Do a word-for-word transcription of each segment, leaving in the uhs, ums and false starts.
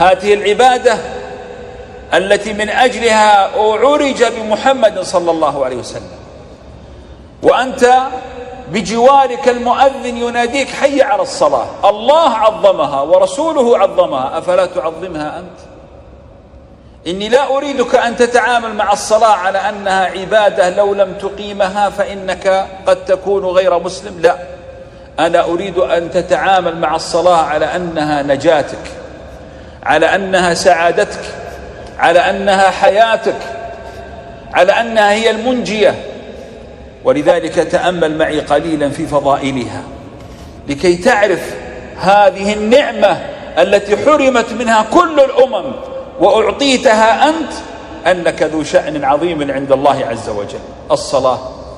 هذه العبادة التي من أجلها أعرج بمحمد صلى الله عليه وسلم، وأنت بجوارك المؤذن يناديك حي على الصلاة، الله عظمها ورسوله عظمها، أفلا تعظمها أنت؟ إني لا أريدك أن تتعامل مع الصلاة على أنها عبادة لو لم تقيمها فإنك قد تكون غير مسلم، لا، أنا أريد أن تتعامل مع الصلاة على أنها نجاتك، على أنها سعادتك، على أنها حياتك، على أنها هي المنجية. ولذلك تأمل معي قليلا في فضائلها لكي تعرف هذه النعمة التي حرمت منها كل الأمم وأعطيتها أنت، أنك ذو شأن عظيم عند الله عز وجل. الصلاة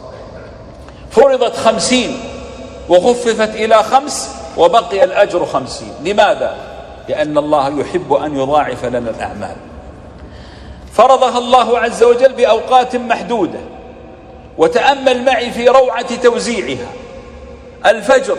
فرضت خمسين وخففت إلى خمس وبقي الأجر خمسين. لماذا؟ لأن الله يحب أن يضاعف لنا الأعمال. فرضها الله عز وجل بأوقات محدودة، وتأمل معي في روعة توزيعها. الفجر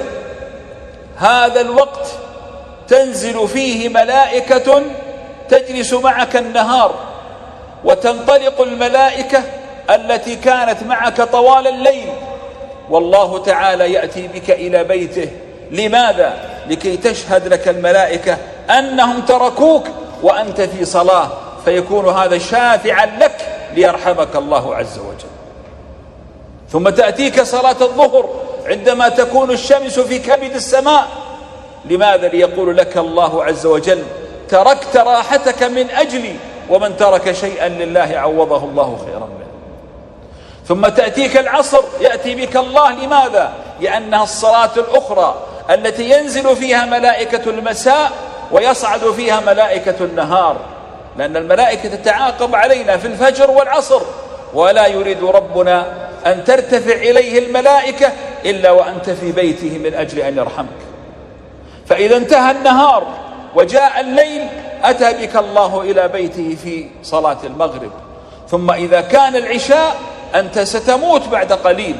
هذا الوقت تنزل فيه ملائكة تجلس معك النهار، وتنطلق الملائكة التي كانت معك طوال الليل، والله تعالى يأتي بك إلى بيته. لماذا؟ لكي تشهد لك الملائكة أنهم تركوك وأنت في صلاة، فيكون هذا شافعا لك ليرحمك الله عز وجل. ثم تأتيك صلاة الظهر عندما تكون الشمس في كبد السماء. لماذا؟ ليقول لك الله عز وجل تركت راحتك من أجلي، ومن ترك شيئا لله عوضه الله خيرا منه. ثم تأتيك العصر يأتي بك الله. لماذا؟ لأنها الصلاة الأخرى التي ينزل فيها ملائكة المساء ويصعد فيها ملائكة النهار، لأن الملائكة تتعاقب علينا في الفجر والعصر، ولا يريد ربنا أن ترتفع إليه الملائكة إلا وأنت في بيته من أجل أن يرحمك. فإذا انتهى النهار وجاء الليل أتى بك الله إلى بيته في صلاة المغرب. ثم إذا كان العشاء أنت ستموت بعد قليل،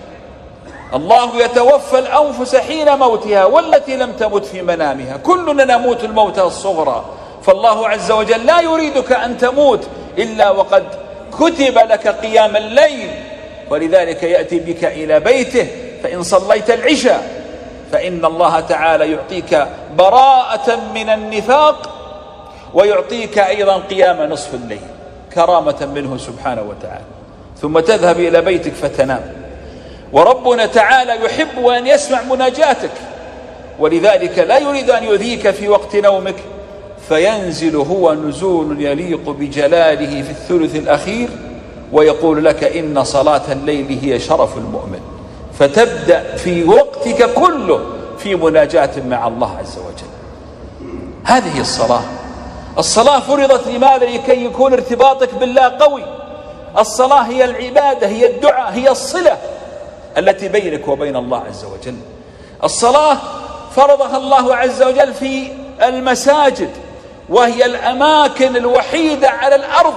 الله يتوفى الأنفس حين موتها والتي لم تمت في منامها، كلنا نموت الموت الصغرى، فالله عز وجل لا يريدك أن تموت إلا وقد كتب لك قيام الليل، ولذلك يأتي بك إلى بيته. فإن صليت العشاء فإن الله تعالى يعطيك براءة من النفاق، ويعطيك أيضا قيام نصف الليل كرامة منه سبحانه وتعالى. ثم تذهب إلى بيتك فتنام، وربنا تعالى يحب أن يسمع مناجاتك، ولذلك لا يريد أن يؤذيك في وقت نومك، فينزل هو نزول يليق بجلاله في الثلث الأخير ويقول لك إن صلاة الليل هي شرف المؤمن، فتبدأ في وقتك كله في مناجاة مع الله عز وجل. هذه الصلاة. الصلاة فرضت لماذا؟ لكي يكون ارتباطك بالله قوي. الصلاة هي العبادة، هي الدعاء، هي الصلة التي بينك وبين الله عز وجل. الصلاة فرضها الله عز وجل في المساجد، وهي الأماكن الوحيدة على الأرض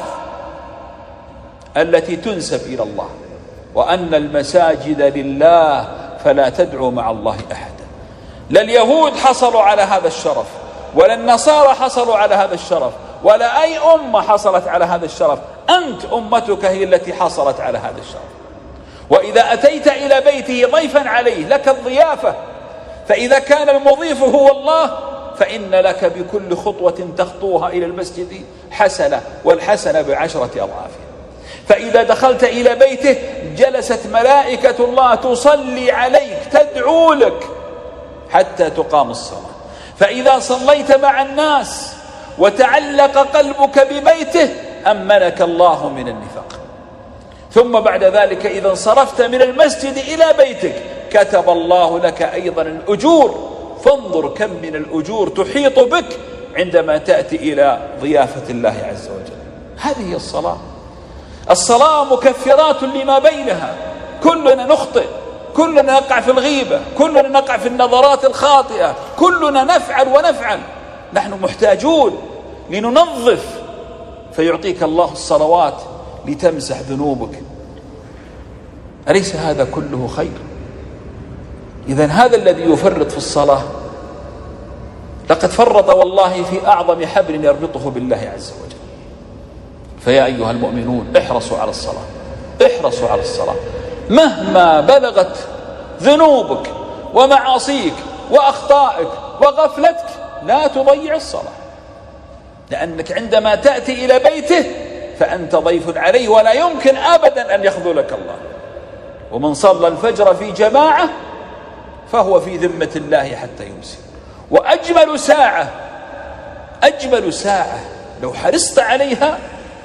التي تنسب إلى الله، وأن المساجد لله فلا تدعوا مع الله أحدا. لا اليهود حصلوا على هذا الشرف، ولا النصارى حصلوا على هذا الشرف، ولا أي أمة حصلت على هذا الشرف. أنت أمتك هي التي حصلت على هذا الشرف. وإذا أتيت إلى بيته ضيفا عليه لك الضيافة، فإذا كان المضيف هو الله فإن لك بكل خطوة تخطوها إلى المسجد حسنة، والحسنة بعشرة أضعافها. فإذا دخلت إلى بيته جلست ملائكة الله تصلي عليك تدعو لك حتى تقام الصلاة. فإذا صليت مع الناس وتعلق قلبك ببيته أمنك الله من النفاق. ثم بعد ذلك إذا انصرفت من المسجد إلى بيتك كتب الله لك أيضا الأجور. فانظر كم من الأجور تحيط بك عندما تأتي إلى ضيافة الله عز وجل. هذه الصلاة. الصلاة مكفرات لما بينها. كلنا نخطئ، كلنا نقع في الغيبة، كلنا نقع في النظرات الخاطئة، كلنا نفعل ونفعل. نحن محتاجون لننظف، فيعطيك الله الصلوات لتمسح ذنوبك. أليس هذا كله خير؟ إذن هذا الذي يفرط في الصلاة لقد فرط والله في أعظم حبل يربطه بالله عز وجل. فيا أيها المؤمنون احرصوا على الصلاة، احرصوا على الصلاة مهما بلغت ذنوبك ومعاصيك وأخطائك وغفلتك، لا تضيع الصلاة، لأنك عندما تأتي إلى بيته فأنت ضيف عليه ولا يمكن أبدا أن يخذلك الله. ومن صلى الفجر في جماعة فهو في ذمة الله حتى يمسي. وأجمل ساعة، أجمل ساعة لو حرصت عليها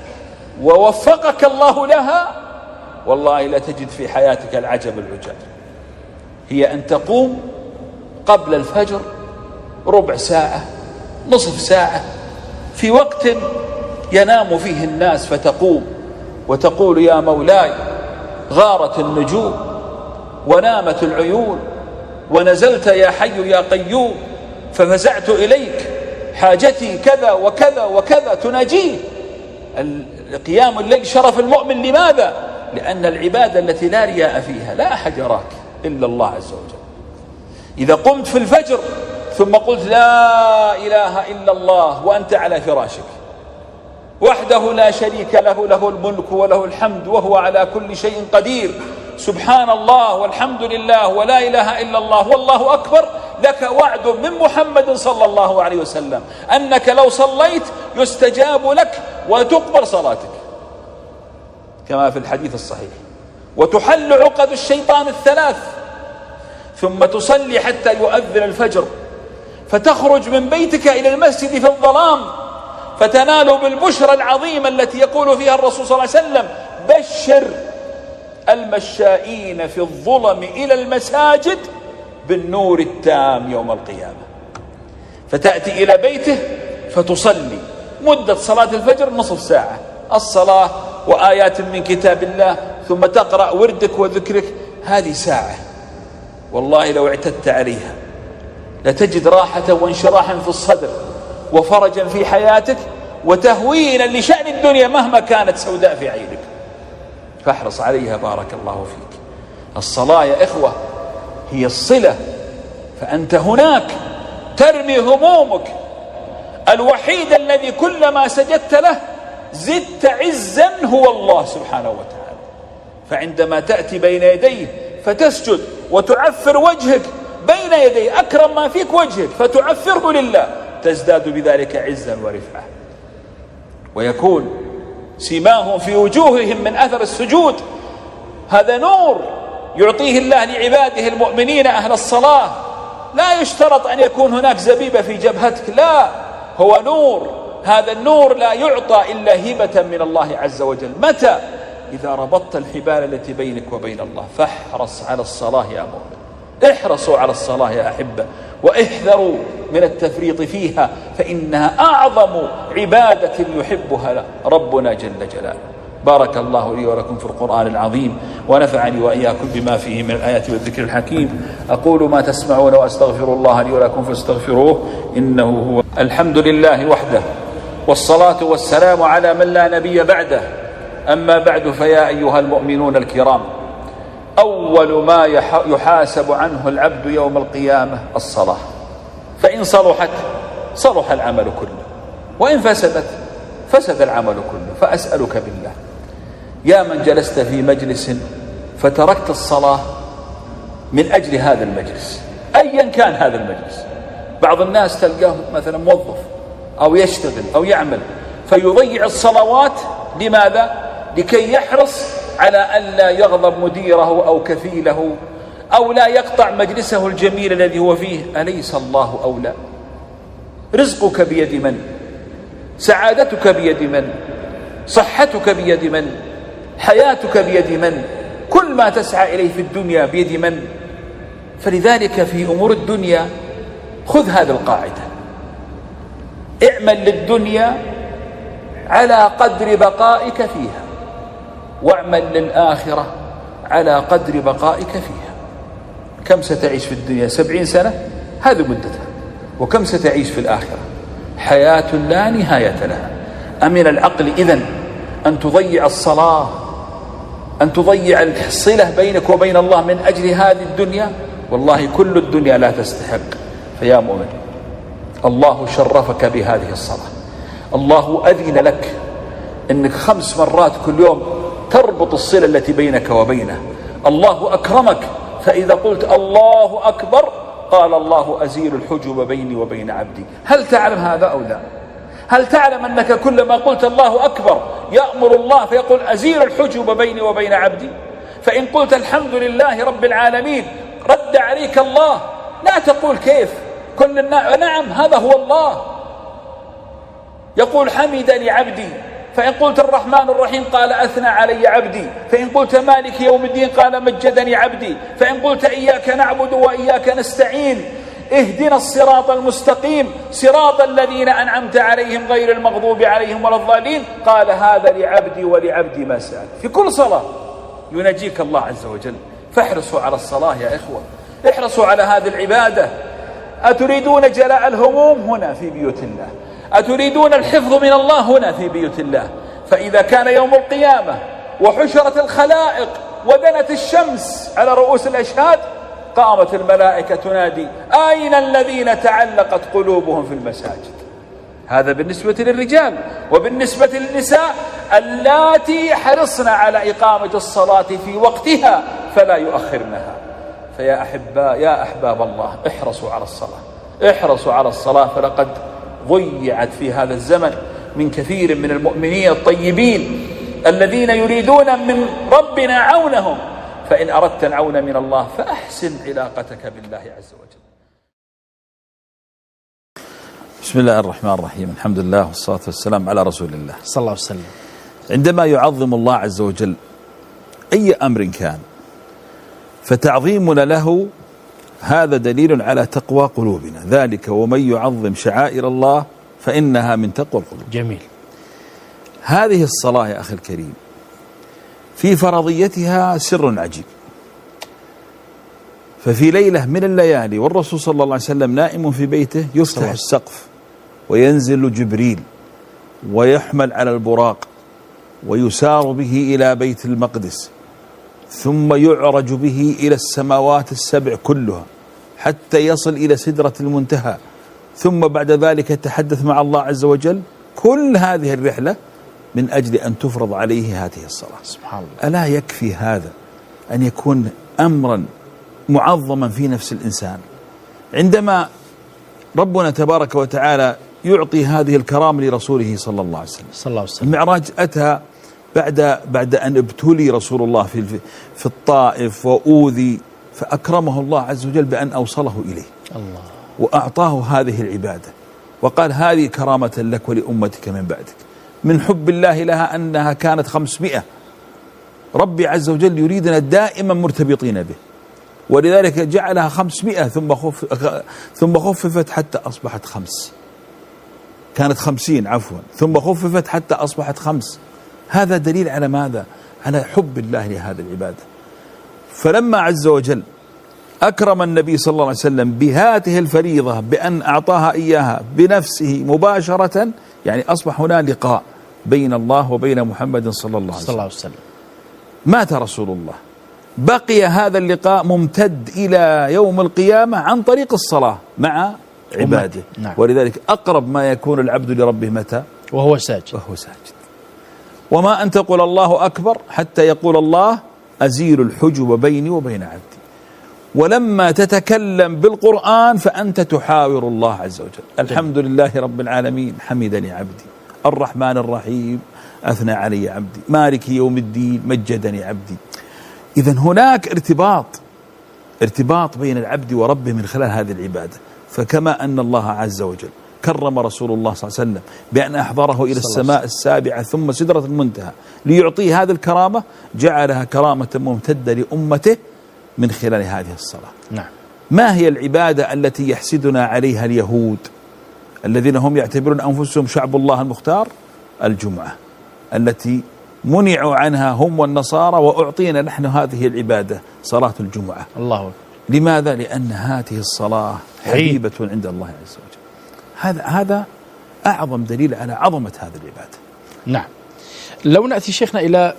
ووفقك الله لها والله لا تجد في حياتك العجب العجاب، هي أن تقوم قبل الفجر ربع ساعة، نصف ساعة، في وقت ينام فيه الناس، فتقوم وتقول يا مولاي غارت النجوم ونامت العيون ونزلت يا حي يا قيوم ففزعت إليك حاجتي كذا وكذا وكذا، تناجيه. قيام الليل شرف المؤمن، لماذا؟ لأن العبادة التي لا رياء فيها لا أحد يراك إلا الله عز وجل. إذا قمت في الفجر ثم قلت لا إله إلا الله وأنت على فراشك وحده لا شريك له، له الملك وله الحمد وهو على كل شيء قدير، سبحان الله والحمد لله ولا إله إلا الله والله أكبر، لك وعد من محمد صلى الله عليه وسلم أنك لو صليت يستجاب لك وتقبل صلاتك كما في الحديث الصحيح، وتحل عقد الشيطان الثلاث، ثم تصلي حتى يؤذن الفجر، فتخرج من بيتك إلى المسجد في الظلام فتنال بالبشرى العظيمة التي يقول فيها الرسول صلى الله عليه وسلم بشر المشائين في الظلم إلى المساجد بالنور التام يوم القيامة. فتأتي إلى بيته فتصلي مدة صلاة الفجر نصف ساعة، الصلاة وآيات من كتاب الله، ثم تقرأ وردك وذكرك، هذه ساعة والله لو اعتدت عليها لتجد راحة وانشراحا في الصدر وفرجا في حياتك وتهوينا لشأن الدنيا مهما كانت سوداء في عينك. فاحرص عليها بارك الله فيك. الصلاة يا إخوة هي الصلة، فأنت هناك ترمي همومك، الوحيد الذي كلما سجدت له زدت عزا هو الله سبحانه وتعالى. فعندما تأتي بين يديه فتسجد وتعفر وجهك بين يديه، أكرم ما فيك وجهك فتعفره لله، تزداد بذلك عزا ورفعة، ويكون سيماهم في وجوههم من أثر السجود. هذا نور يعطيه الله لعباده المؤمنين أهل الصلاة، لا يشترط أن يكون هناك زبيبة في جبهتك، لا، هو نور. هذا النور لا يعطى إلا هبة من الله عز وجل. متى؟ إذا ربطت الحبال التي بينك وبين الله. فاحرص على الصلاة يا مؤمن، احرصوا على الصلاة يا أحبة، واحذروا من التفريط فيها، فإنها أعظم عبادة يحبها ربنا جل جلاله. بارك الله لي ولكم في القرآن العظيم، ونفعني وإياكم بما فيه من الآيات والذكر الحكيم. أقول ما تسمعون وأستغفر الله لي ولكم فاستغفروه إنه هو. الحمد لله وحده، والصلاة والسلام على من لا نبي بعده. أما بعد، فيا أيها المؤمنون الكرام، أول ما يحاسب عنه العبد يوم القيامة الصلاة، فإن صلحت صلح العمل كله، وإن فسدت فسد العمل كله. فأسألك بالله يا من جلست في مجلس فتركت الصلاة من أجل هذا المجلس، أيا كان هذا المجلس، بعض الناس تلقاه مثلا موظف أو يشتغل أو يعمل فيضيع الصلوات، لماذا؟ لكي يحرص على أن لا يغضب مديره أو كفيله، أو لا يقطع مجلسه الجميل الذي هو فيه. أليس الله أولى؟ رزقك بيد من؟ سعادتك بيد من؟ صحتك بيد من؟ حياتك بيد من؟ كل ما تسعى إليه في الدنيا بيد من؟ فلذلك في أمور الدنيا خذ هذه القاعدة: اعمل للدنيا على قدر بقائك فيها، واعمل للآخرة على قدر بقائك فيها. كم ستعيش في الدنيا؟ سبعين سنة، هذه مدتها. وكم ستعيش في الآخرة؟ حياة لا نهاية لها. أمن العقل إذن أن تضيع الصلاة، أن تضيع الصلة بينك وبين الله من أجل هذه الدنيا؟ والله كل الدنيا لا تستحق. فيا مؤمن الله شرفك بهذه الصلاة، الله أذن لك أنك خمس مرات كل يوم تربط الصلة التي بينك وبينه. الله أكرمك، فإذا قلت الله أكبر قال الله أزيل الحجب بيني وبين عبدي. هل تعلم هذا أو لا؟ هل تعلم أنك كلما قلت الله أكبر يأمر الله فيقول أزيل الحجب بيني وبين عبدي؟ فإن قلت الحمد لله رب العالمين رد عليك الله، لا تقول كيف كل الناس، نعم هذا هو الله يقول حمدني عبدي. فإن قلت الرحمن الرحيم قال أثنى علي عبدي. فإن قلت مالك يوم الدين قال مجدني عبدي. فإن قلت إياك نعبد وإياك نستعين اهدنا الصراط المستقيم صراط الذين أنعمت عليهم غير المغضوب عليهم ولا الضالين قال هذا لعبدي ولعبدي ما سأل. في كل صلاة ينجيك الله عز وجل. فاحرصوا على الصلاة يا إخوة، احرصوا على هذه العبادة. أتريدون جلاء الهموم؟ هنا في بيوت الله. أتريدون الحفظ من الله؟ هنا في بيوت الله. فإذا كان يوم القيامة وحشرت الخلائق ودنت الشمس على رؤوس الأشهاد قامت الملائكة تنادي أين الذين تعلقت قلوبهم في المساجد؟ هذا بالنسبة للرجال. وبالنسبة للنساء اللاتي حرصن على إقامة الصلاة في وقتها فلا يؤخرنها. فيا أحباء يا أحباب الله احرصوا على الصلاة، احرصوا على الصلاة، فلقد ضيعت في هذا الزمن من كثير من المؤمنين الطيبين الذين يريدون من ربنا عونهم. فإن أردت العون من الله فأحسن علاقتك بالله عز وجل. بسم الله الرحمن الرحيم، الحمد لله والصلاة والسلام على رسول الله صلى الله عليه وسلم. عندما يعظم الله عز وجل أي أمر كان فتعظيمنا له هذا دليل على تقوى قلوبنا، ذلك ومن يعظم شعائر الله فإنها من تقوى القلوب. جميل. هذه الصلاة يا أخي الكريم في فرضيتها سر عجيب. ففي ليلة من الليالي والرسول صلى الله عليه وسلم نائم في بيته يفتح السقف وينزل جبريل ويحمل على البراق ويسار به إلى بيت المقدس ثم يعرج به إلى السماوات السبع كلها حتى يصل إلى سدرة المنتهى، ثم بعد ذلك يتحدث مع الله عز وجل. كل هذه الرحلة من أجل أن تفرض عليه هذه الصلاة. سبحان الله. ألا يكفي هذا أن يكون أمرا معظما في نفس الإنسان؟ عندما ربنا تبارك وتعالى يعطي هذه الكرامة لرسوله صلى الله عليه وسلم، صلى الله عليه وسلم. المعراج أتى بعد بعد أن ابتلي رسول الله في في الطائف وأوذي، فأكرمه الله عز وجل بأن أوصله إليه الله وأعطاه هذه العبادة وقال هذه كرامة لك ولأمتك من بعدك. من حب الله لها أنها كانت خمسمائة. ربي عز وجل يريدنا دائما مرتبطين به، ولذلك جعلها خمسمائة ثم خف ثم خففت حتى أصبحت خمس. كانت خمسين عفوا ثم خففت حتى أصبحت خمس. هذا دليل على ماذا؟ على حب الله لهذه العبادة. فلما عز وجل أكرم النبي صلى الله عليه وسلم بهذه الفريضة بأن أعطاها إياها بنفسه مباشرة، يعني أصبح هنا لقاء بين الله وبين محمد صلى الله عليه وسلم. وسلم. مات رسول الله، بقي هذا اللقاء ممتد إلى يوم القيامة عن طريق الصلاة مع عباده. نعم. ولذلك أقرب ما يكون العبد لربه متى؟ وهو ساجد. وهو ساجد. وما أن تقول الله أكبر حتى يقول الله أزيل الحجب بيني وبين عبدي. ولما تتكلم بالقرآن فأنت تحاور الله عز وجل. الحمد لله رب العالمين حمدني عبدي، الرحمن الرحيم أثنى علي عبدي، مالك يوم الدين مجدني عبدي. إذن هناك ارتباط ارتباط بين العبد وربه من خلال هذه العبادة. فكما أن الله عز وجل كرم رسول الله صلى الله عليه وسلم بأن أحضره إلى السماء السابعة ثم سدرة المنتهى ليعطيه هذه الكرامة، جعلها كرامة ممتدة لأمته من خلال هذه الصلاة. نعم. ما هي العبادة التي يحسدنا عليها اليهود الذين هم يعتبرون أنفسهم شعب الله المختار؟ الجمعة التي منعوا عنها هم والنصارى وأعطينا نحن هذه العبادة صلاة الجمعة. الله أكبر. لماذا؟ لأن هذه الصلاة حبيبة عند الله عز وجل. هذا هذا أعظم دليل على عظمة هذه العبادة. نعم. لو نأتي شيخنا إلى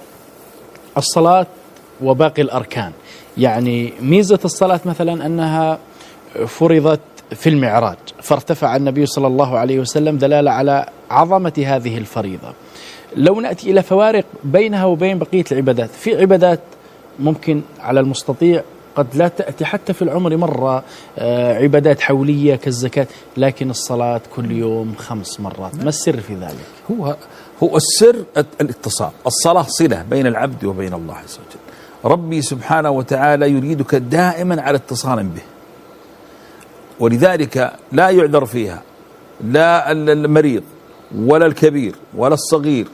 الصلاة وباقي الأركان، يعني ميزة الصلاة مثلا أنها فرضت في المعراج فارتفع النبي صلى الله عليه وسلم دلالة على عظمة هذه الفريضة. لو نأتي إلى فوارق بينها وبين بقية العبادات، في عبادات ممكن على المستطيع قد لا تأتي حتى في العمر مرة، عبادات حولية كالزكاة، لكن الصلاة كل يوم خمس مرات، ما السر في ذلك؟ هو هو السر الاتصال، الصلاة صلة بين العبد وبين الله عز وجل. ربي سبحانه وتعالى يريدك دائما على اتصال به، ولذلك لا يعذر فيها لا المريض ولا الكبير ولا الصغير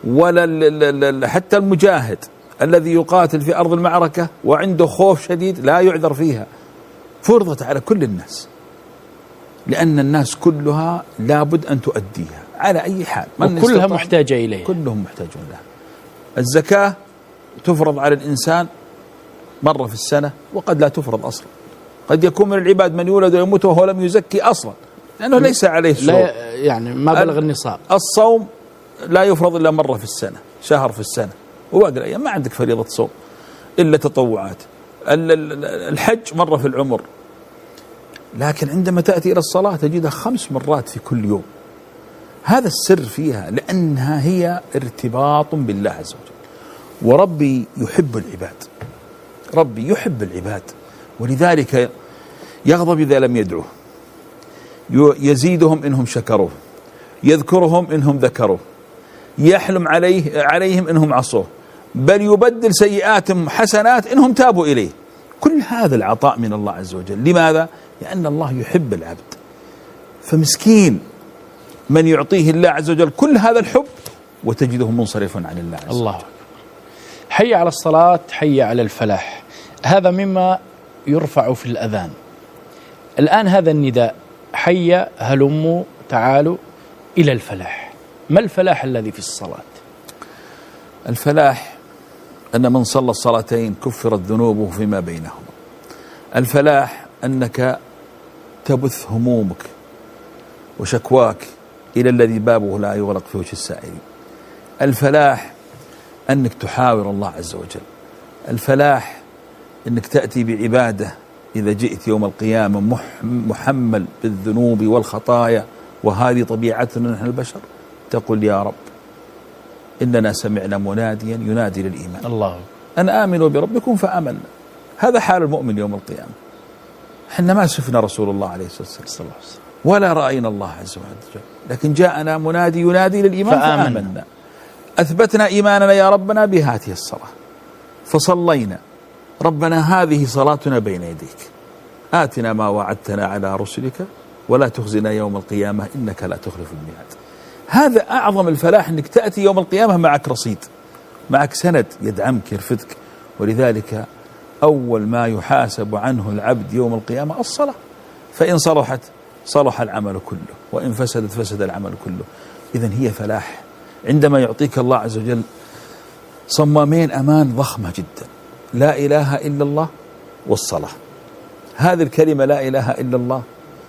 ولا حتى المجاهد الذي يقاتل في أرض المعركة وعنده خوف شديد، لا يعذر فيها، فرضت على كل الناس، لأن الناس كلها لابد أن تؤديها على أي حال، وكلها محتاجة إليه، كلهم محتاجون لها. الزكاة تفرض على الإنسان مرة في السنة، وقد لا تفرض أصلا. قد يكون من العباد من يولد ويموت وهو لم يزكي أصلا، لأنه ليس عليه صوم، لا يعني ما بلغ النصاب. الصوم لا يفرض إلا مرة في السنة، شهر في السنة، وباقي الأيام ما عندك فريضة صوم إلا تطوعات. الحج مرة في العمر، لكن عندما تأتي إلى الصلاة تجدها خمس مرات في كل يوم. هذا السر فيها، لأنها هي ارتباط بالله عز وجل، وربي يحب العباد، ربي يحب العباد، ولذلك يغضب إذا لم يدعوه، يزيدهم إنهم شكروه، يذكرهم إنهم ذكروه، يحلم عليه عليهم إنهم عصوه، بل يبدل سيئاتهم حسنات إنهم تابوا إليه. كل هذا العطاء من الله عز وجل. لماذا؟ لأن الله يحب العبد، فمسكين من يعطيه الله عز وجل كل هذا الحب وتجده منصرفا عن الله عز وجل. الله. حي على الصلاة، حي على الفلاح، هذا مما يرفع في الأذان. الآن هذا النداء، حي هلموا تعالوا إلى الفلاح، ما الفلاح الذي في الصلاة؟ الفلاح أن من صلى الصلاتين كفرت ذنوبه فيما بينهما. الفلاح أنك تبث همومك وشكواك إلى الذي بابه لا يغلق في وجه السائلين. الفلاح أنك تحاور الله عز وجل. الفلاح أنك تأتي بعبادة إذا جئت يوم القيامة محمل بالذنوب والخطايا، وهذه طبيعتنا نحن البشر، تقول يا رب إننا سمعنا مناديا ينادي للإيمان، الله أن آمنوا بربكم فآمنا. هذا حال المؤمن يوم القيامة. احنا ما شفنا رسول الله عليه الصلاة والسلام ولا رأينا الله عز وجل، لكن جاءنا منادي ينادي للإيمان فآمنا, فآمنا. أثبتنا إيماننا يا ربنا بهذه الصلاة فصلينا. ربنا هذه صلاتنا بين يديك، آتنا ما وعدتنا على رسلك ولا تخزنا يوم القيامة إنك لا تخلف الميعاد. هذا أعظم الفلاح، أنك تأتي يوم القيامة معك رصيد، معك سند يدعمك يرفدك. ولذلك أول ما يحاسب عنه العبد يوم القيامة الصلاة، فإن صلحت صلح العمل كله، وإن فسدت فسد العمل كله. إذن هي فلاح. عندما يعطيك الله عز وجل صمامين أمان ضخمة جدا، لا إله إلا الله والصلاة. هذه الكلمة لا إله إلا الله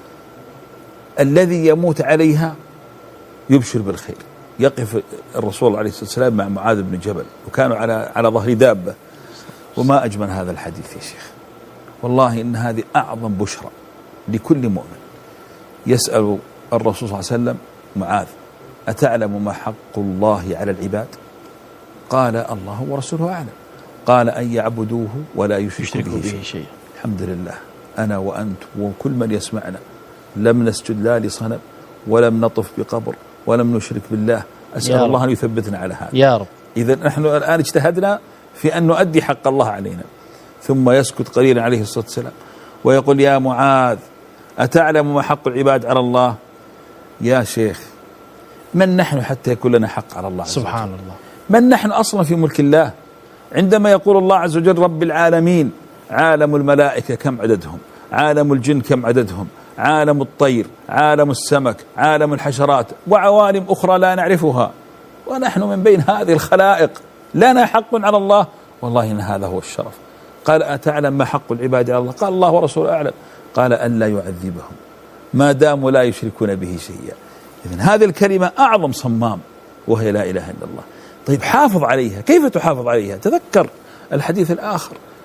الذي يموت عليها يبشر بالخير. يقف الرسول عليه الصلاة والسلام مع معاذ بن جبل، وكانوا على على ظهر دابة، وما أجمل هذا الحديث يا شيخ. والله إن هذه أعظم بشرى لكل مؤمن. يسأل الرسول صلى الله عليه وسلم معاذ: أتعلم ما حق الله على العباد؟ قال: الله ورسوله أعلم. قال: أن يعبدوه ولا يشركوا به, به شيء. الحمد لله أنا وأنت وكل من يسمعنا لم نسجد لا لصنم ولم نطف بقبر ولم نشرك بالله. أسأل الله أن يثبتنا على هذا يا رب. إذا نحن الآن اجتهدنا في أن نؤدي حق الله علينا. ثم يسكت قليلا عليه الصلاة والسلام ويقول: يا معاذ أتعلم ما حق العباد على الله؟ يا شيخ من نحن حتى يكون لنا حق على الله عز وجل؟ سبحان الله. من نحن أصلا في ملك الله؟ عندما يقول الله عز وجل رب العالمين، عالم الملائكة كم عددهم، عالم الجن كم عددهم، عالم الطير، عالم السمك، عالم الحشرات، وعوالم أخرى لا نعرفها، ونحن من بين هذه الخلائق لنا حق على الله. والله إن هذا هو الشرف. قال: أتعلم ما حق العباد على الله؟ قال: الله ورسوله أعلم. قال: ألا يعذبهم ما داموا لا يشركون به شيئا. إذن هذه الكلمة أعظم صمام، وهي لا إله إلا الله. طيب حافظ عليها. كيف تحافظ عليها؟ تذكر الحديث الآخر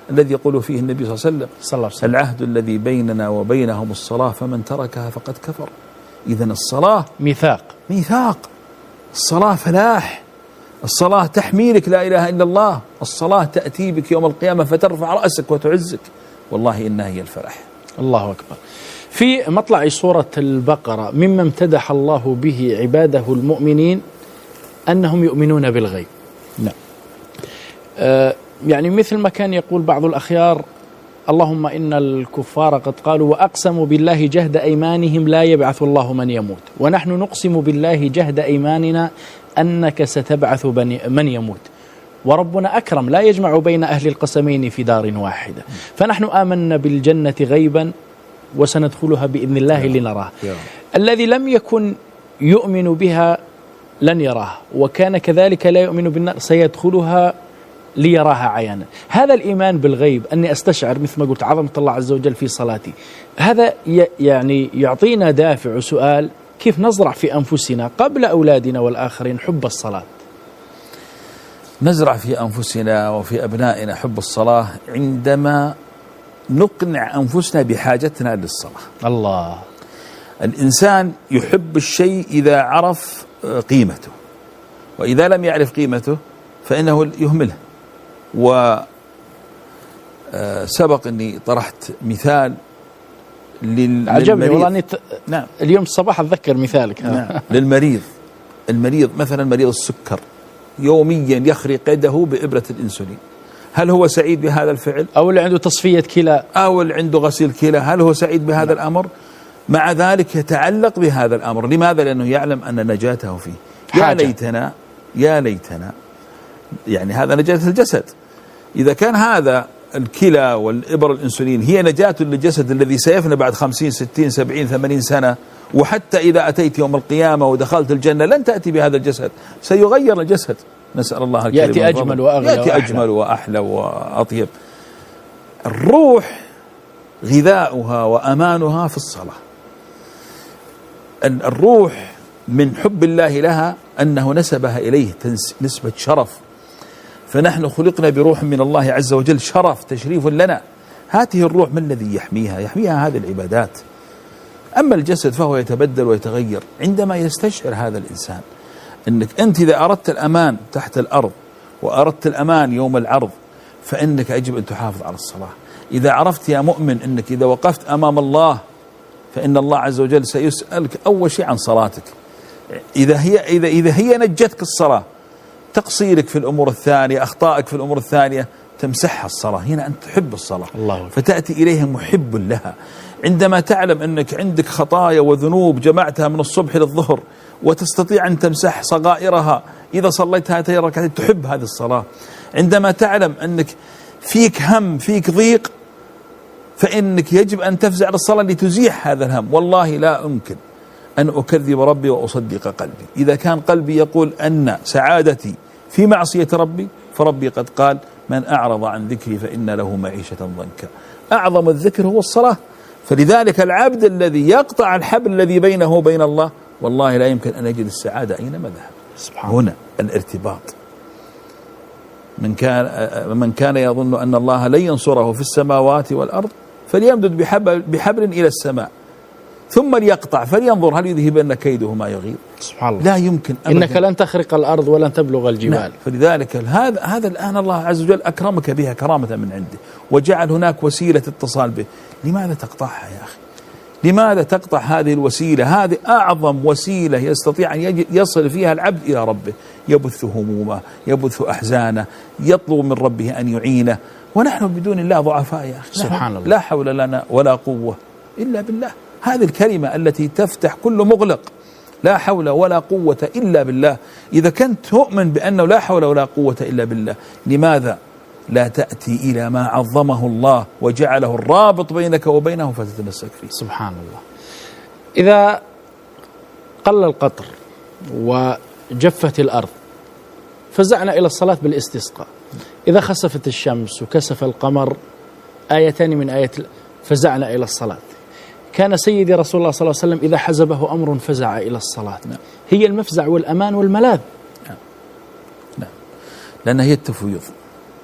الذي يقول فيه النبي صلى الله عليه وسلم صلى الله عليه وسلم العهد الذي بيننا وبينهم الصلاة فمن تركها فقد كفر. إذن الصلاة ميثاق، ميثاق، الصلاة فلاح، الصلاة تحميلك لا إله إلا الله، الصلاة تأتي بك يوم القيامة فترفع رأسك وتعزك، والله إنها هي الفلاح. الله أكبر. في مطلع سورة البقرة مما امتدح الله به عباده المؤمنين أنهم يؤمنون بالغيب. نعم. آه يعني مثل ما كان يقول بعض الأخيار: اللهم إن الكفار قد قالوا وأقسموا بالله جهد أيمانهم لا يبعث الله من يموت، ونحن نقسم بالله جهد أيماننا أنك ستبعث من يموت، وربنا أكرم لا يجمع بين أهل القسمين في دار واحدة. فنحن آمنا بالجنة غيبا وسندخلها بإذن الله لنراها. الذي لم يكن يؤمن بها لن يراها، وكان كذلك لا يؤمن بالنار سيدخلها ليراها عيانا. هذا الإيمان بالغيب، أني أستشعر مثل ما قلت عظمة الله عز وجل في صلاتي، هذا يعني يعطينا دافع سؤال: كيف نزرع في أنفسنا قبل أولادنا والآخرين حب الصلاة؟ نزرع في أنفسنا وفي أبنائنا حب الصلاة عندما نقنع أنفسنا بحاجتنا للصلاة. الله. الإنسان يحب الشيء إذا عرف قيمته، وإذا لم يعرف قيمته فإنه يهمله. وسبق أني طرحت مثال لل... عجبني والله أني ت... نعم. اليوم الصباح أتذكر مثالك. نعم. للمريض، المريض مثلا مريض السكر يوميا يخرق يده بإبرة الإنسولين، هل هو سعيد بهذا الفعل؟ أو اللي عنده تصفية كلى، أو اللي عنده غسيل كلى، هل هو سعيد بهذا نعم. الأمر؟ مع ذلك يتعلق بهذا الأمر. لماذا؟ لأنه يعلم أن نجاته فيه. يا ليتنا يا ليتنا يعني هذا نجاة الجسد. إذا كان هذا الكلى والإبر الإنسولين هي نجاة للجسد الذي سيفنى بعد خمسين ستين سبعين ثمانين سنة، وحتى إذا أتيت يوم القيامة ودخلت الجنة لن تأتي بهذا الجسد، سيغير الجسد. نسأل الله الكريم يأتي أجمل وأغلى يأتي وأحلى. أجمل وأحلى وأطيب. الروح غذاؤها وأمانها في الصلاة. الروح من حب الله لها أنه نسبها إليه نسبة شرف، فنحن خلقنا بروح من الله عز وجل، شرف تشريف لنا. هذه الروح ما الذي يحميها؟ يحميها هذه العبادات. أما الجسد فهو يتبدل ويتغير عندما يستشعر هذا الإنسان أنك أنت إذا أردت الأمان تحت الأرض وأردت الأمان يوم العرض فإنك يجب أن تحافظ على الصلاة. إذا عرفت يا مؤمن أنك إذا وقفت أمام الله فإن الله عز وجل سيسألك أول شيء عن صلاتك. إذا هي إذا إذا هي نجتك الصلاة، تقصيرك في الأمور الثانية، أخطائك في الأمور الثانية تمسحها الصلاة. هنا أنت تحب الصلاة الله، فتأتي إليها محب لها. عندما تعلم أنك عندك خطايا وذنوب جمعتها من الصبح للظهر وتستطيع أن تمسح صغائرها إذا صليت هاتين الركعتين، تحب هذه الصلاة. عندما تعلم أنك فيك هم فيك ضيق فإنك يجب أن تفزع للصلاة لتزيح هذا الهم. والله لا أمكن أن أكذب ربي وأصدق قلبي. إذا كان قلبي يقول أن سعادتي في معصية ربي فربي قد قال: من أعرض عن ذكري فإن له معيشة ضنكا. أعظم الذكر هو الصلاة. فلذلك العبد الذي يقطع الحبل الذي بينه وبين الله والله لا يمكن أن يجد السعادة أينما ذهب. سبحان هنا الارتباط. من كان من كان يظن أن الله لن ينصره في السماوات والأرض فليمدد بحبل, بحبل إلى السماء ثم ليقطع فلينظر هل يذهبن كيده ما يغيظ. سبحان الله. لا يمكن أبداً. إنك لن تخرق الأرض ولن تبلغ الجبال. نعم. فلذلك هذا هذا الآن الله عز وجل أكرمك بها كرامة من عنده وجعل هناك وسيلة اتصال به. لماذا تقطعها يا أخي؟ لماذا تقطع هذه الوسيلة؟ هذه أعظم وسيلة يستطيع أن يصل فيها العبد إلى ربه، يبث همومه، يبث أحزانه، يطلب من ربه أن يعينه. ونحن بدون الله ضعفاء يا أخي. سبحان الله. لا حول لنا ولا قوة إلا بالله. هذه الكلمة التي تفتح كل مغلق، لا حول ولا قوة إلا بالله. إذا كنت تؤمن بأنه لا حول ولا قوة إلا بالله، لماذا لا تأتي إلى ما عظمه الله وجعله الرابط بينك وبينه فتتمسك فيه؟ سبحان الله. إذا قل القطر وجفت الأرض فزعنا إلى الصلاة بالاستسقاء. إذا خسفت الشمس وكسف القمر، آيتان من آيات، فزعنا إلى الصلاة. كان سيدي رسول الله صلى الله عليه وسلم إذا حزبه أمر فزع إلى الصلاة. نعم. هي المفزع والأمان والملاذ. نعم. نعم. لأنها هي التفويض.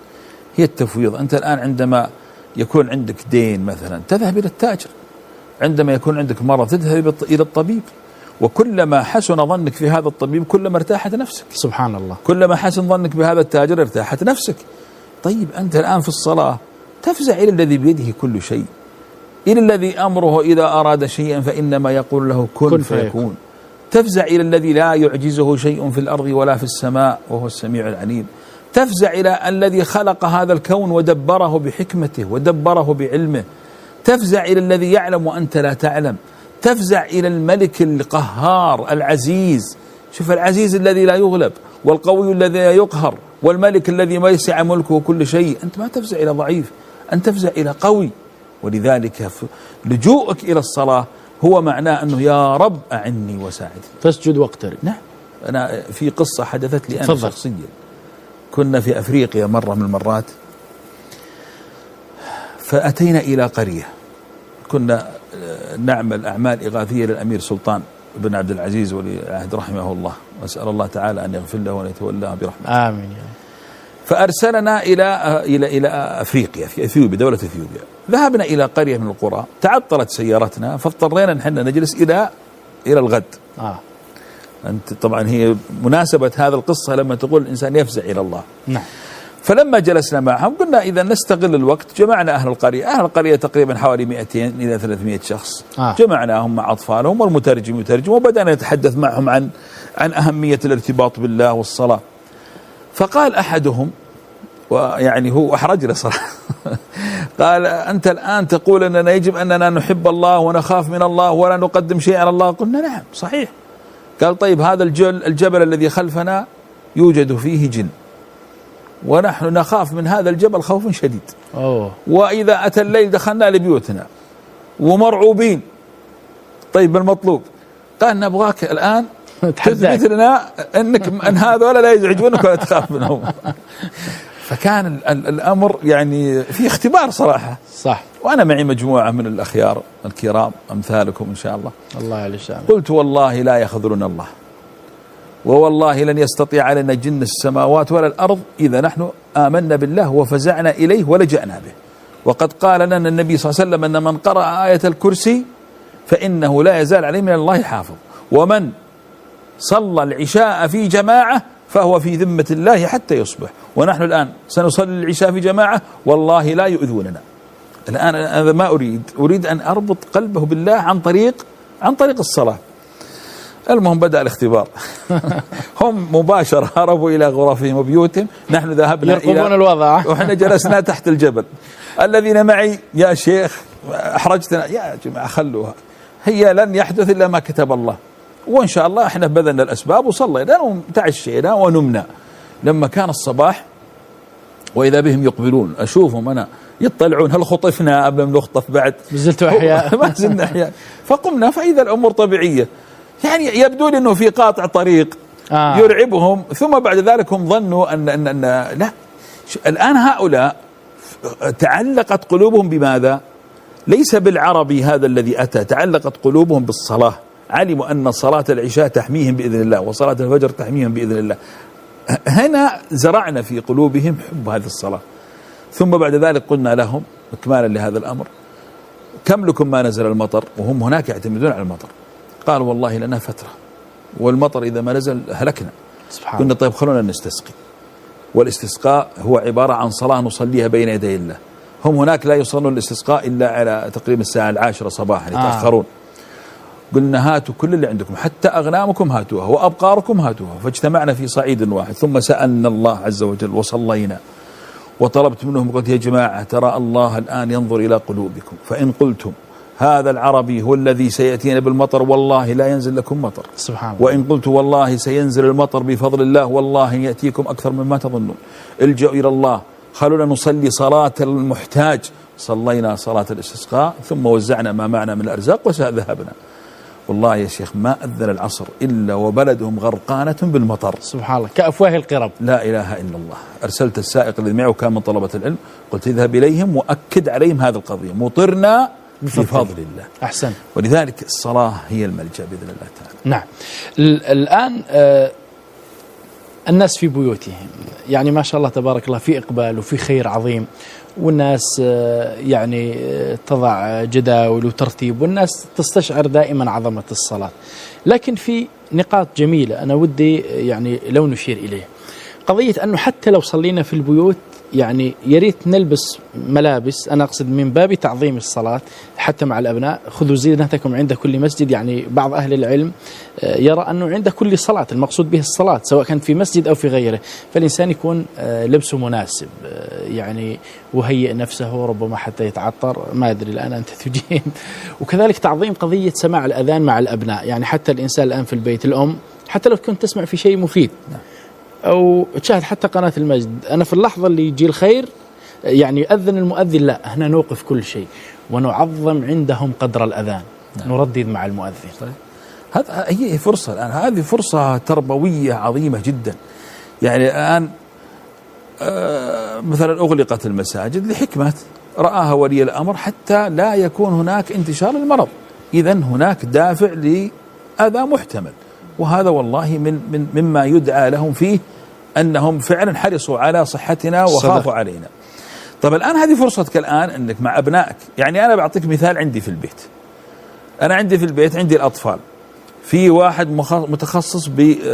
هي التفويض. أنت الآن عندما يكون عندك دين مثلا تذهب إلى التاجر، عندما يكون عندك مرض تذهب إلى الطبيب، وكلما حسن ظنك في هذا الطبيب كلما ارتاحت نفسك. سبحان الله. كلما حسن ظنك بهذا التاجر ارتاحت نفسك. طيب أنت الآن في الصلاة تفزع إلى الذي بيده كل شيء، إلى الذي أمره إذا أراد شيئا فإنما يقول له كن, كن فيكون. فيكون. تفزع إلى الذي لا يعجزه شيء في الأرض ولا في السماء وهو السميع العليم. تفزع إلى الذي خلق هذا الكون ودبره بحكمته ودبره بعلمه. تفزع إلى الذي يعلم وأنت لا تعلم. تفزع إلى الملك القهار العزيز. شوف، العزيز الذي لا يغلب، والقوي الذي لا يقهر، والملك الذي ما يسع ملكه كل شيء. أنت ما تفزع إلى ضعيف، أنت تفزع إلى قوي. ولذلك لجوءك إلى الصلاة هو معناه أنه يا رب أعني وساعدني. فاسجد واقترب. نعم. أنا في قصة حدثت لي أنا شخصيا. كنا في أفريقيا مرة من المرات، فأتينا إلى قرية كنا نعمل أعمال إغاثية للأمير سلطان بن عبد العزيز ولي العهد رحمه الله، وأسأل الله تعالى أن يغفر له وأن يتولاه برحمته. آمين. فأرسلنا إلى إلى إلى أفريقيا، في أثيوبيا، دولة أثيوبيا. ذهبنا إلى قرية من القرى، تعطلت سيارتنا فاضطرينا نحن نجلس إلى إلى الغد. آه. أنت طبعا هي مناسبة هذا القصة لما تقول الإنسان يفزع إلى الله. نعم. فلما جلسنا معهم قلنا إذا نستغل الوقت، جمعنا أهل القرية، أهل القرية تقريبا حوالي مئتين إلى ثلاثمئة شخص. آه. جمعناهم مع أطفالهم والمترجم يترجم، وبدأنا نتحدث معهم عن عن أهمية الارتباط بالله والصلاة. فقال أحدهم، ويعني هو أحرجنا صراحة قال أنت الآن تقول أننا يجب أننا نحب الله ونخاف من الله ولا نقدم شيء على الله. قلنا نعم صحيح. قال طيب هذا الجبل, الجبل الذي خلفنا يوجد فيه جن، ونحن نخاف من هذا الجبل خوف شديد. أوه. وإذا أتى الليل دخلنا لبيوتنا ومرعوبين. طيب المطلوب؟ قال نبغاك الآن تثبت لنا أنك أن هذول لا يزعجونك ولا تخاف منهم. فكان ال ال الأمر يعني في اختبار صراحة. صح. وأنا معي مجموعة من الأخيار الكرام أمثالكم إن شاء الله. الله على الشام. قلت والله لا يخذلنا الله، ووالله لن يستطيع علينا جن السماوات ولا الأرض إذا نحن آمنا بالله وفزعنا إليه ولجأنا به. وقد قال لنا النبي صلى الله عليه وسلم أن من قرأ آية الكرسي فإنه لا يزال عليه من الله حافظ، ومن صلى العشاء في جماعة فهو في ذمة الله حتى يصبح. ونحن الآن سنصلي العشاء في جماعة والله لا يؤذوننا. الآن أنا ما أريد أريد أن أربط قلبه بالله عن طريق عن طريق الصلاة. المهم بدأ الاختبار. هم مباشرة هربوا إلى غرفهم وبيوتهم، نحن ذهبنا يرقبون الوضع وإحنا جلسنا تحت الجبل. الذين معي يا شيخ أحرجتنا، يا جماعة خلوها، هي لن يحدث إلا ما كتب الله، وإن شاء الله إحنا بذلنا الأسباب وصلينا وتعشينا ونمنا. لما كان الصباح وإذا بهم يقبلون، أشوفهم أنا يطلعون هل خطفنا أم لم نخطف بعد، زلتوا أحياء ما زلنا أحياء. فقمنا فإذا الأمور طبيعية، يعني يبدو لي أنه في قاطع طريق آه. يرعبهم. ثم بعد ذلك هم ظنوا أن, أن, أن لا، الآن هؤلاء تعلقت قلوبهم بماذا؟ ليس بالعربي هذا الذي أتى، تعلقت قلوبهم بالصلاة. علموا أن صلاة العشاء تحميهم بإذن الله وصلاة الفجر تحميهم بإذن الله. هنا زرعنا في قلوبهم حب هذه الصلاة. ثم بعد ذلك قلنا لهم إكمالا لهذا الأمر، كم لكم ما نزل المطر؟ وهم هناك يعتمدون على المطر. قالوا والله لنا فترة، والمطر إذا ما نزل هلكنا. قلنا طيب خلونا نستسقي. والاستسقاء هو عبارة عن صلاة نصليها بين يدي الله. هم هناك لا يصلون الاستسقاء إلا على تقريبا الساعة العاشرة صباحا، يتأخرون. آه. قلنا هاتوا كل اللي عندكم، حتى أغنامكم هاتوها وأبقاركم هاتوها. فاجتمعنا في صعيد واحد، ثم سألنا الله عز وجل وصلينا وطلبت منهم، قلت يا جماعة ترى الله الآن ينظر إلى قلوبكم، فإن قلتم هذا العربي هو الذي سيأتينا بالمطر والله لا ينزل لكم مطر، سبحان الله. وإن قلت والله سينزل المطر بفضل الله والله يأتيكم أكثر مما تظنون. الجأوا إلى الله، خلونا نصلي صلاة المحتاج. صلينا صلاة الاستسقاء ثم وزعنا ما معنا من الأرزاق وذهبنا. والله يا شيخ ما أذن العصر إلا وبلدهم غرقانة بالمطر، سبحان الله، كأفواه القرب. لا إله إلا الله. أرسلت السائق الذي معه كان من طلبة العلم، قلت اذهب إليهم وأكد عليهم هذه القضية، مطرنا بفضل الله. أحسن. ولذلك الصلاة هي الملجأ بإذن الله تعالى. نعم. الآن الناس في بيوتهم، يعني ما شاء الله تبارك الله في إقبال وفي خير عظيم، والناس يعني تضع جداول وترتيب، والناس تستشعر دائما عظمة الصلاة. لكن في نقاط جميلة أنا ودي يعني لو نشير إليه، قضية أنه حتى لو صلينا في البيوت يعني يريت نلبس ملابس، أنا أقصد من باب تعظيم الصلاة حتى مع الأبناء، خذوا زينتكم عند كل مسجد. يعني بعض أهل العلم يرى أنه عند كل صلاة، المقصود به الصلاة سواء كان في مسجد أو في غيره، فالإنسان يكون لبسه مناسب، يعني وهيئ نفسه ربما حتى يتعطر، ما أدري الآن أنت تجيب. وكذلك تعظيم قضية سماع الأذان مع الأبناء، يعني حتى الإنسان الآن في البيت الأم حتى لو كنت تسمع في شيء مفيد أو تشاهد حتى قناة المجد، أنا في اللحظة اللي يجي الخير يعني يؤذن المؤذن، لا هنا نوقف كل شيء ونعظم عندهم قدر الأذان. نعم. نردد مع المؤذن. طيب. هذا هي فرصة الآن، هذه فرصة تربوية عظيمة جدا. يعني الآن آه مثلا أغلقت المساجد لحكمة رآها ولي الأمر حتى لا يكون هناك انتشار المرض، إذن هناك دافع لأذى محتمل، وهذا والله من من مما يدعى لهم فيه أنهم فعلا حرصوا على صحتنا وخافوا علينا. طب الآن هذه فرصتك الآن أنك مع أبنائك، يعني أنا بعطيك مثال عندي في البيت، أنا عندي في البيت عندي الأطفال، في واحد متخصص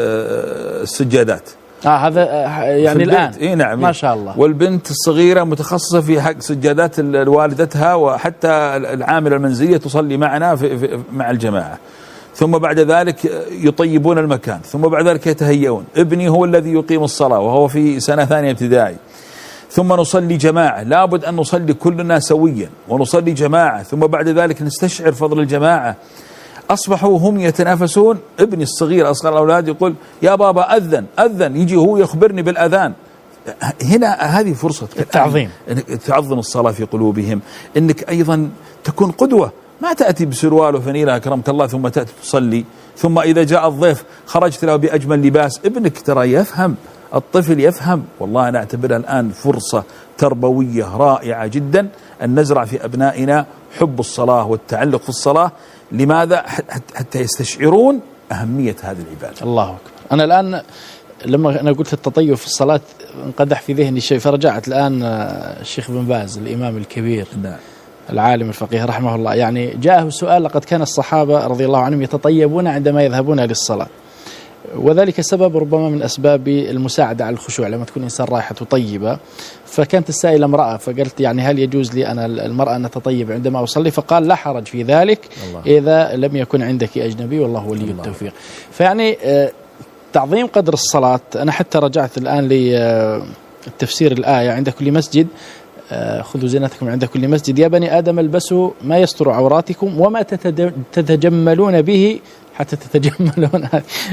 بالسجادات، آه هذا يعني الآن إيه نعم ما شاء الله، والبنت الصغيرة متخصصة في حق سجادات والدتها، وحتى العاملة المنزلية تصلي معنا في في مع الجماعة، ثم بعد ذلك يطيبون المكان، ثم بعد ذلك يتهيئون. ابني هو الذي يقيم الصلاة وهو في سنة ثانية ابتدائي، ثم نصلي جماعة، لابد أن نصلي كلنا سويا ونصلي جماعة، ثم بعد ذلك نستشعر فضل الجماعة. أصبحوا هم يتنافسون، ابني الصغير أصغر الأولاد يقول يا بابا أذن أذن، يجي هو يخبرني بالأذان. هنا هذه فرصة التعظيم، انك تعظم الصلاة في قلوبهم، انك ايضا تكون قدوة، ما تأتي بسروال وفنيلة أكرمك الله ثم تأتي تصلي، ثم إذا جاء الضيف خرجت له بأجمل لباس. ابنك ترى يفهم، الطفل يفهم. والله أنا أعتبرها الآن فرصة تربوية رائعة جدا أن نزرع في أبنائنا حب الصلاة والتعلق في الصلاة. لماذا؟ حتى يستشعرون أهمية هذه العبادة. الله أكبر. أنا الآن لما أنا قلت التطيب في الصلاة انقدح في ذهني شيء، فرجعت الآن الشيخ بن باز الإمام الكبير نعم العالم الفقيه رحمه الله، يعني جاءه سؤال: لقد كان الصحابة رضي الله عنهم يتطيبون عندما يذهبون للصلاة، وذلك سبب ربما من أسباب المساعدة على الخشوع، لما تكون إنسان رايحة طيبة. فكانت السائلة امرأة، فقلت يعني هل يجوز لي أنا المرأة أن تطيب عندما أصلي؟ فقال لا حرج في ذلك الله. إذا لم يكن عندك أجنبي، والله ولي الله. التوفيق. فيعني تعظيم قدر الصلاة. أنا حتى رجعت الآن لتفسير الآية: عند كل مسجد خذوا زينتكم عند كل مسجد يا بني آدم البسوا ما يستر عوراتكم وما تتجملون به حتى تتجملون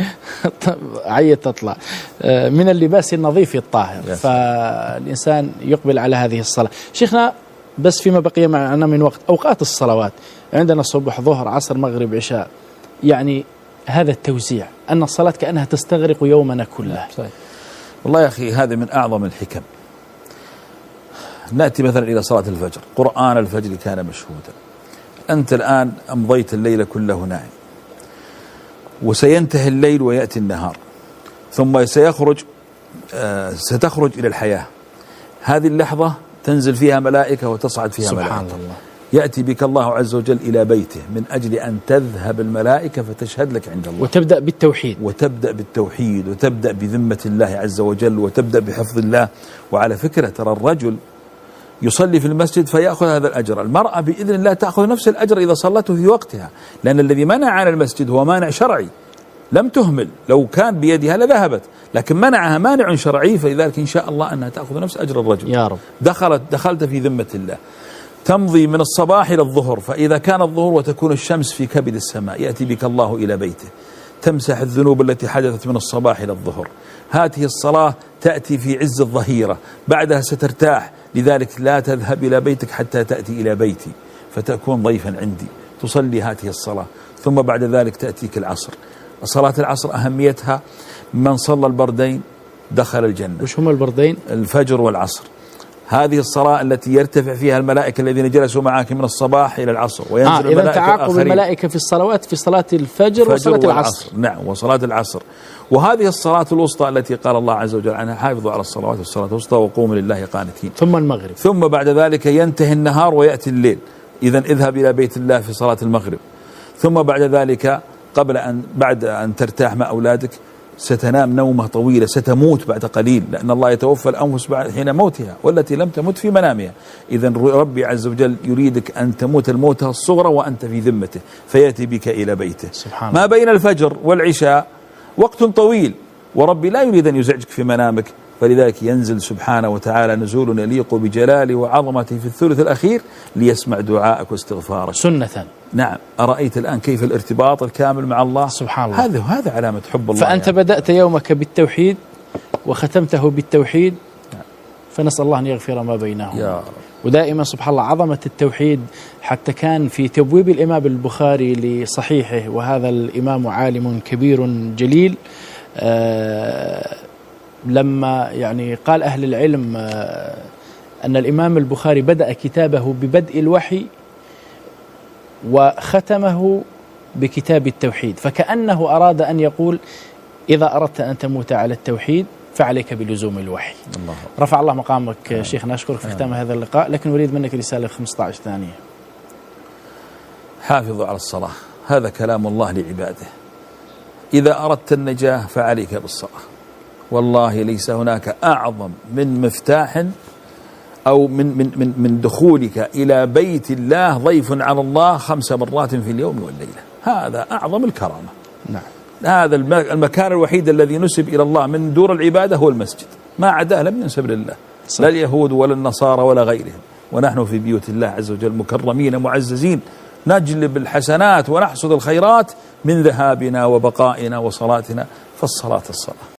عية تطلع من اللباس النظيف الطاهر. فالإنسان يقبل على هذه الصلاة. شيخنا بس فيما بقي معنا من وقت، أوقات الصلوات عندنا صبح ظهر عصر مغرب عشاء، يعني هذا التوزيع أن الصلاة كأنها تستغرق يومنا كله. والله يا أخي هذا من أعظم الحكم. نأتي مثلا إلى صلاة الفجر، قرآن الفجر كان مشهودا، أنت الآن أمضيت الليل كله نائم، وسينتهي الليل ويأتي النهار، ثم سيخرج آه ستخرج إلى الحياة. هذه اللحظة تنزل فيها ملائكة وتصعد فيها سبحان ملائكة الله. يأتي بك الله عز وجل إلى بيته من أجل أن تذهب الملائكة فتشهد لك عند الله، وتبدأ بالتوحيد وتبدأ بالتوحيد وتبدأ بذمة الله عز وجل وتبدأ بحفظ الله. وعلى فكرة ترى الرجل يصلي في المسجد فيأخذ هذا الأجر، المرأة بإذن الله تأخذ نفس الأجر إذا صلته في وقتها، لأن الذي منع عن المسجد هو مانع شرعي، لم تهمل، لو كان بيدها لذهبت، لكن منعها مانع شرعي، فلذلك إن شاء الله أنها تأخذ نفس أجر الرجل. يا رب. دخلت دخلت في ذمة الله. تمضي من الصباح إلى الظهر، فإذا كان الظهر وتكون الشمس في كبد السماء يأتي بك الله إلى بيته، تمسح الذنوب التي حدثت من الصباح إلى الظهر. هذه الصلاة تأتي في عز الظهيرة، بعدها سترتاح، لذلك لا تذهب إلى بيتك حتى تأتي إلى بيتي فتكون ضيفا عندي، تصلي هذه الصلاة، ثم بعد ذلك تأتيك العصر. صلاة العصر أهميتها من صلى البردين دخل الجنة. وش هما البردين؟ الفجر والعصر. هذه الصلاة التي يرتفع فيها الملائكة الذين جلسوا معك من الصباح إلى العصر، وينزل آه الملائكة إذا تعاقب الملائكة في الصلوات في صلاة الفجر وصلاة العصر. نعم، وصلاة العصر. وهذه الصلاة الوسطى التي قال الله عز وجل عنها: حافظوا على الصلوات والصلاة الوسطى وقوموا لله قانتين. ثم المغرب. ثم بعد ذلك ينتهي النهار ويأتي الليل، إذا اذهب إلى بيت الله في صلاة المغرب. ثم بعد ذلك قبل أن بعد أن ترتاح مع أولادك ستنام نومة طويلة، ستموت بعد قليل، لأن الله يتوفى الأنفس بعد حين موتها والتي لم تمت في منامها. إذا ربي عز وجل يريدك أن تموت الموتة الصغرى وأنت في ذمته، فيأتي بك إلى بيته. سبحان ما الله. بين الفجر والعشاء وقت طويل، وربي لا يريد أن يزعجك في منامك، فلذلك ينزل سبحانه وتعالى نزول يليق بجلاله وعظمته في الثلث الأخير ليسمع دعائك واستغفارك سنة. نعم. أرأيت الآن كيف الارتباط الكامل مع الله؟ سبحان الله. هذا هذا علامة حب الله. فأنت يعني. بدأت يومك بالتوحيد وختمته بالتوحيد، فنسأل الله أن يغفر ما بينهم. يا ودائما سبحان الله عظمة التوحيد، حتى كان في تبويب الإمام البخاري لصحيحه، وهذا الإمام عالم كبير جليل، آه لما يعني قال أهل العلم آه أن الإمام البخاري بدأ كتابه ببدء الوحي وختمه بكتاب التوحيد، فكأنه أراد أن يقول: إذا أردت أن تموت على التوحيد فعليك بلزوم الوحي. الله. رفع الله مقامك آه. شيخنا، أشكرك في ختام آه. هذا اللقاء، لكن أريد منك رسالة خمسة عشر ثانية. حافظوا على الصلاة، هذا كلام الله لعباده. إذا أردت النجاة فعليك بالصلاة، والله ليس هناك أعظم من مفتاح أو من من من من دخولك إلى بيت الله ضيف على الله خمس مرات في اليوم والليلة. هذا أعظم الكرامة. نعم. هذا المكان الوحيد الذي نسب إلى الله من دور العبادة هو المسجد، ما عداه لم ينسب لله، لا اليهود ولا النصارى ولا غيرهم. ونحن في بيوت الله عز وجل مكرمين معززين، نجلب الحسنات ونحصد الخيرات من ذهابنا وبقائنا وصلاتنا، فالصلاة الصلاة.